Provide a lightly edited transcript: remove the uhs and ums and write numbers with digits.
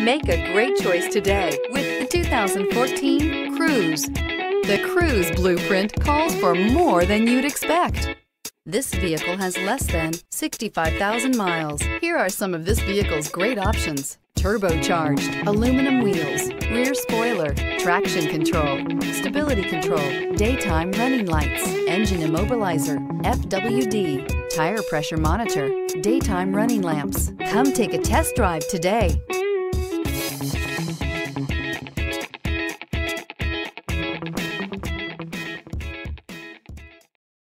Make a great choice today with the 2014 Cruze. The Cruze blueprint calls for more than you'd expect. This vehicle has less than 65,000 miles. Here are some of this vehicle's great options: turbocharged, aluminum wheels, rear spoiler, traction control, stability control, daytime running lights, engine immobilizer, FWD, tire pressure monitor, daytime running lamps. Come take a test drive today.